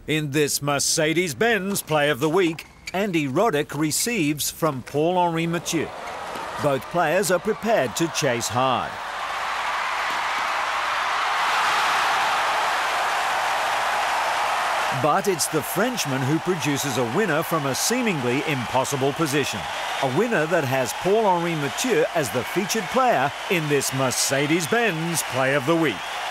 In this Mercedes-Benz Play of the Week, Andy Roddick receives from Paul-Henri Mathieu. Both players are prepared to chase hard. But it's the Frenchman who produces a winner from a seemingly impossible position. A winner that has Paul-Henri Mathieu as the featured player in this Mercedes-Benz Play of the Week.